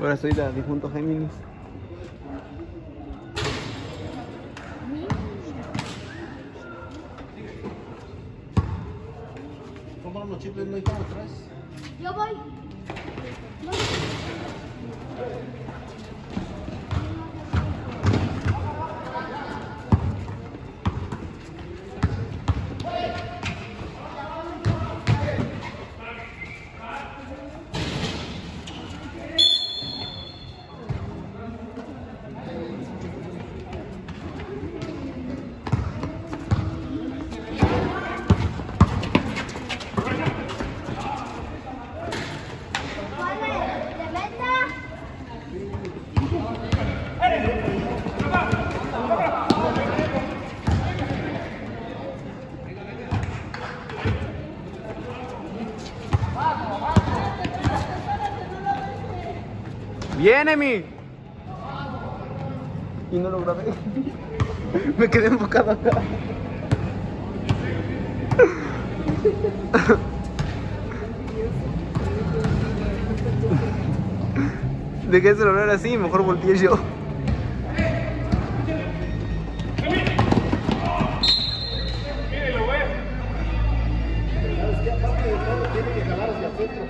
Ahora soy la difunto Géminis. ¿Cómo los chicles no hay como atrás? Yo voy. ¡Bien, Emi! Y no lo grabé. Me quedé enfocado acá. Dejé el celular así, mejor volteé yo. ¿Sabes qué? Aparte de todo, tiene que jalar hacia adentro.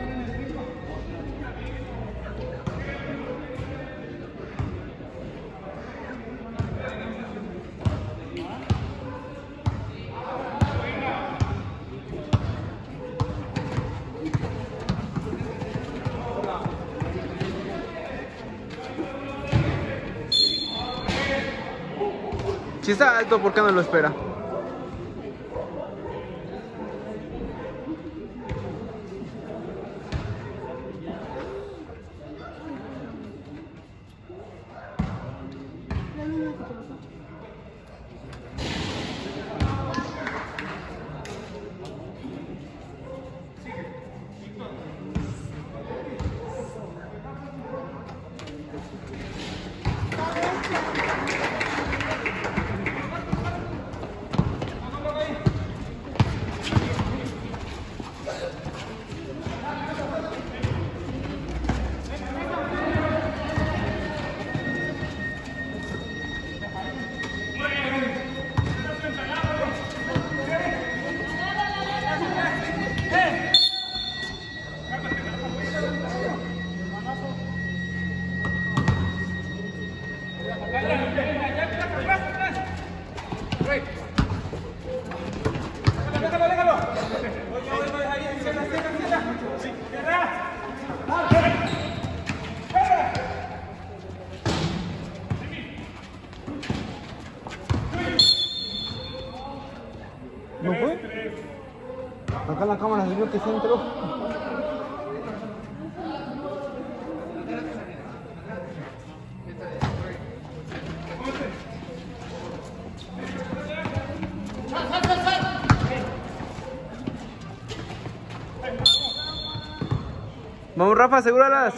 Si está alto, ¿por qué no lo espera? ¿No fue? Acá en la cámara se vio que se entró. Vamos, Rafa, asegúralas.